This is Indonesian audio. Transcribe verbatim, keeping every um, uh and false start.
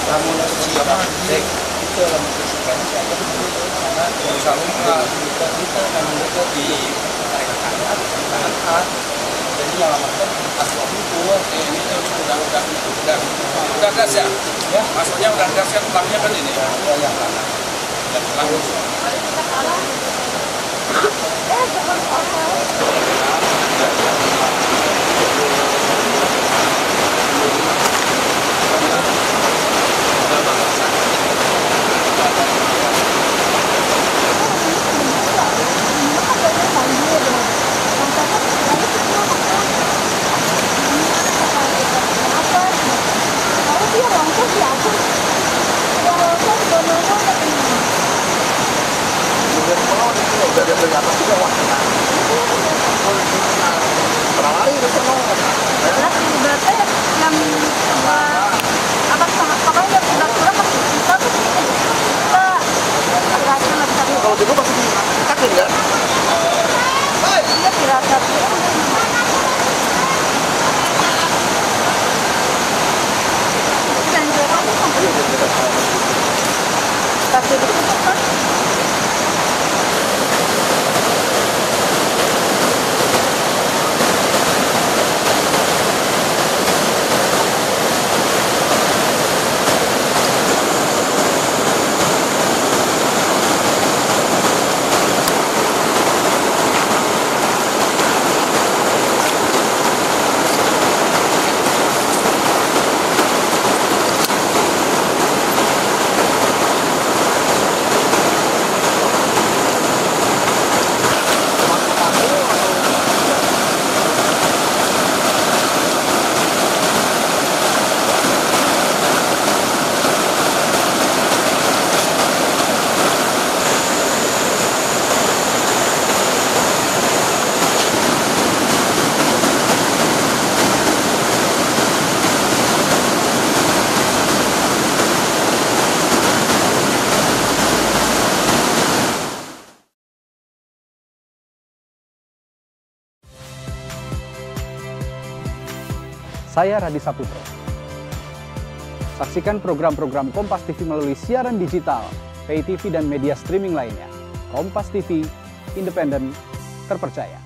Kamu cek itu lama kesukaan siapa dulu karena selalu kita kita kan itu di taat taat jadi yang lama kan asal itu ini ini udah udah udah udah gas ya ya maksudnya udah gas kan pelangnya kan ini ya yang lama dan pelang kalau dulu masih dikakin nggak? Iya kira-kira. Tapi itu apa? Saya Radi Saputro. Saksikan program-program Kompas T V melalui siaran digital, pay T V dan media streaming lainnya. Kompas T V, independen, terpercaya.